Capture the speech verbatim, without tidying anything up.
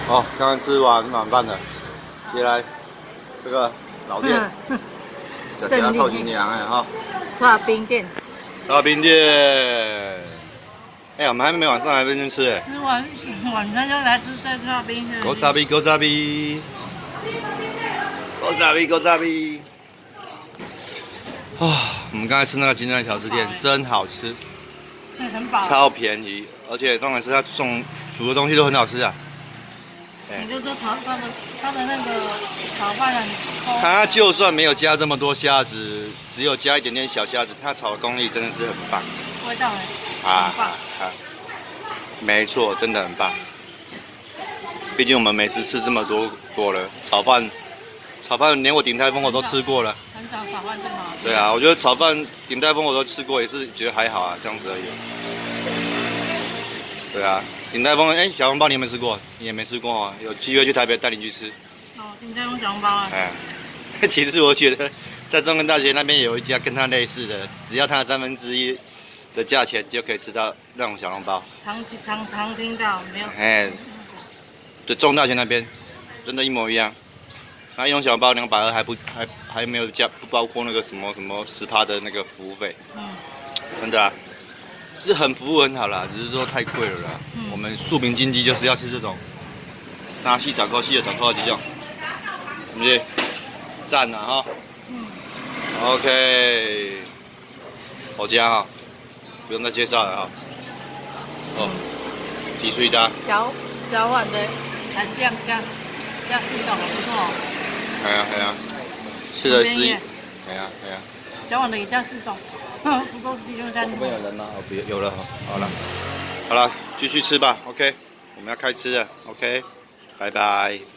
哦，刚刚吃完晚饭了，接下来这个老店，就给它透新娘哎哈。 串冰店。 串冰店。哎，我们还没晚上还没认真吃哎。 吃完晚餐就来吃这串冰的。 狗炸逼，狗炸逼，狗炸逼，狗炸逼。啊，我们刚才吃那个金蛋小吃店真好吃， 很饱， 超便宜，而且重点是它种煮的东西都很好吃啊。 你就说炒它的它的那个炒饭很抠。 它就算没有加这么多虾子，只有加一点点小虾子，它炒的功力真的是很棒。 味道很啊棒啊！没错，真的很棒。毕竟我们美食吃这么多多了，炒饭，炒饭连我鼎泰丰我都吃过了。 很少炒饭这么好吃。 对啊，我觉得炒饭鼎泰丰我都吃过，也是觉得还好啊，这样子而已。对啊，鼎泰丰，哎，小笼包你有没有吃过？你也没吃过啊？有机会去台北带你去吃。 哦，鼎泰丰小笼包啊。 哎，其实我觉得在中原大学那边有一家跟它类似的，只要它的三分之一的价钱就可以吃到那种小笼包。 常常常听到没有？ 哎，对，中大学那边真的，一模一样。那一种小笼包两百二，还不还还没有加，不包括那个什么什么十趴的那个服务费。嗯，真的啊，是很服务很好啦，只是说太贵了啦。嗯、我们庶民经济就是要吃这种三四十块、四十块这种，是不是？赞啊哈。嗯。OK， 好家哈，不用再介绍了哈。哦，几岁的？ 小小碗的，还这样这样这样四种，不错哦。 系啊系啊，吃了是，系啊系啊。 小碗的也叫四种，不够第六餐。 后面有人吗？哦，不有了，好了，好了，继续吃吧。OK， 我们要开吃了。OK， 拜拜。